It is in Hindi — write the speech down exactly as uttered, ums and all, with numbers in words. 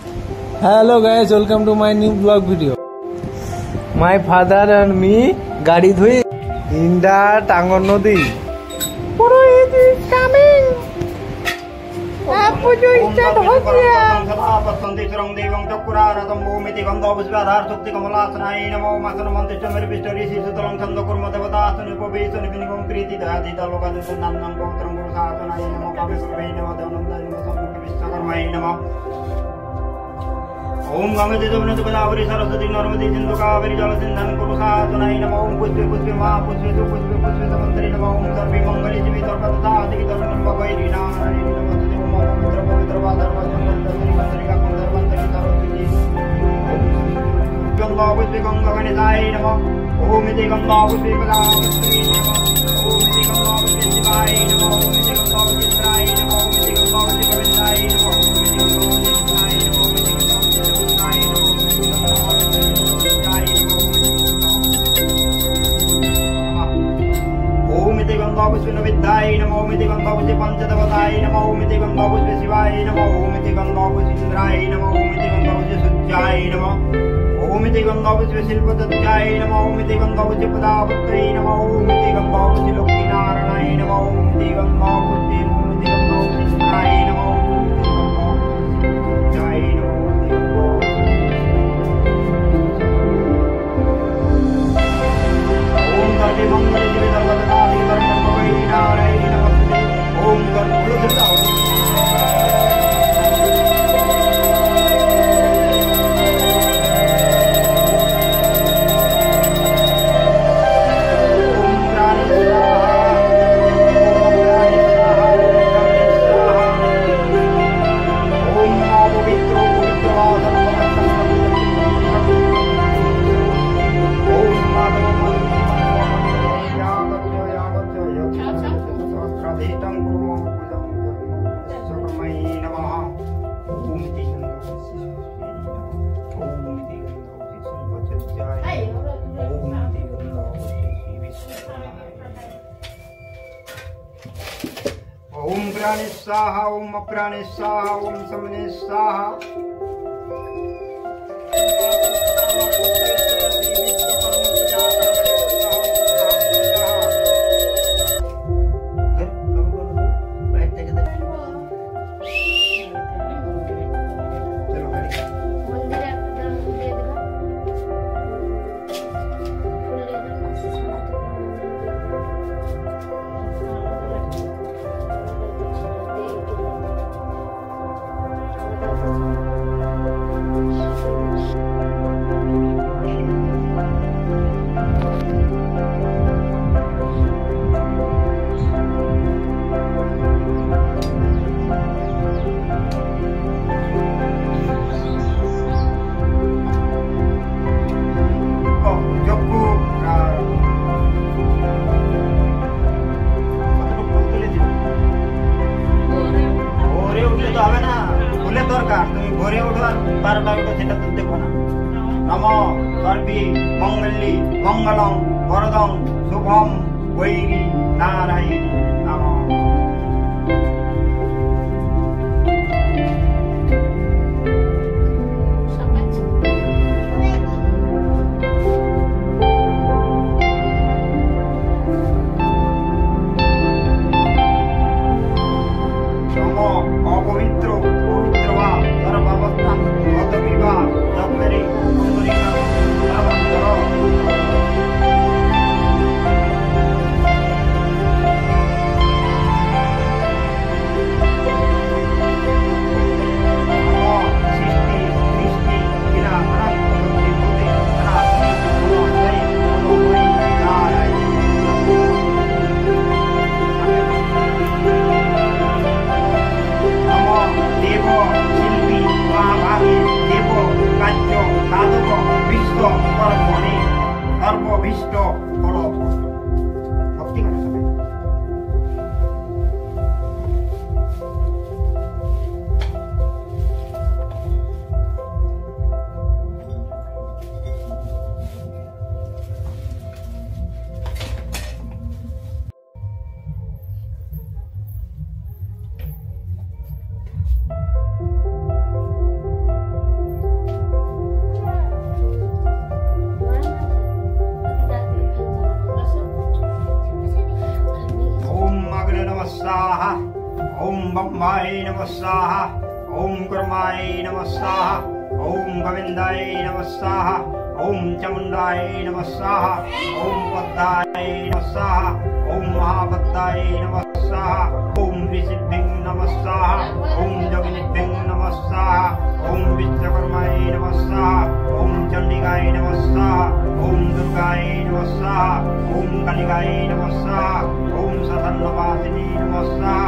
Hello guys, welcome to my new vlog video. My father and me গাড়ি ধুই in the টাঙ্গন নদী. Purohit is coming. आपको जो स्टार्ट हो गया. संधि सुरंग देवं चक्रा रतम भूमिति गंधा पुष्पाधार सुक्ति कमलासनाय नमो मासन मंत्र मेरे विष्टरी शिशुतलं छंद कुर्म देवतासनि उपवेशन विनिगम प्रीति दयादिता लोकादित नाम नाम पवित्रं गुरु साधनाय नमो काव्य सुरभै नमो देवनंदाय नमो सम्मुख विश्वकर्माय नमो ओम गंगे जमुना गोदावरी सरस्वती नर्मदे सिंधु कावेरी जलसिंधन कुरु साधनाय नमो ओम पुष्पे पुष्पे मा पुष्पे तु पुष्पे पुष्पे समंतरि नमो ओम सर्वे मंगले जीवित सर्वदा आदि धर्म भगवै नारायण नमो ओम पवित्र पवित्र वादर वंदन दर्शनी मंत्री का कुंदर वंदनी सरस्वती गंगा पुष्पे गंगा गणेशाय नमो ओम इति गंगा पुष्पे पदावत्री नमो ओम इति गंगा पुष्पे शिवाय नमो ओम इति गंगा पुष्पे इंद्राय नमो ओम इति गंगा पुष्पे गोविंदाय नमो ओम इति गंगा गंगा पुष्पे नविद्याय नमो ओम इति गंगा पुष्पे पंचदेवताय नमो ओम इति गंगा पुष्पे शिवाय नमो ओम इति गंगा पुष्पे इंद्राय नमो ओम इति गंगा पुष्पे सूर्याय नमो ओम इति गंगा पुष्पे शिल्पतत्याय नमो ओम इति गंगा पुष्पे पदावत्रै नमो ओम इति गंगा पुष्पे लक्ष्मीनारायणाय नमो ओम इति गंगा पुष्पे ओम इति गंगा पुष्पे इंद्राय नमो ओम इति गंगा पुष्पे सूर्याय नमो ओम सर्वे मंगले जीवे सर्वदा आदि धर्म भगवै नारायण नमस्ते ओम गरुड़ध्वजा ओम प्राणे स्वाहा ओम अप्राणे स्वाहा ओम समने स्वाहा घरे उठवार बारटा उठो सेटा तो देखो ना नमो सर्वे मंगली मंगलम वरदम शुभम वैरी नारायण नमो कुंभाय नमः स्वाहा ओम कुर्माय नमः स्वाहा ओम गोविंदाय नमः स्वाहा ओम चामुंडाय नमः स्वाहा ओम पद्माय नमः स्वाहा ओम महापद्माय नमः स्वाहा ओम ऋषिभ्यं नमः स्वाहा ओम जगन्निभ्यं नमः स्वाहा ओम विश्वकर्माय नमः स्वाहा ओम चंडिकाय नमः स्वाहा ओम दुर्गाय नमः स्वाहा ओम कालिकाय नमः स्वाहा ओम सतन्नवासिनी नमः स्वाहा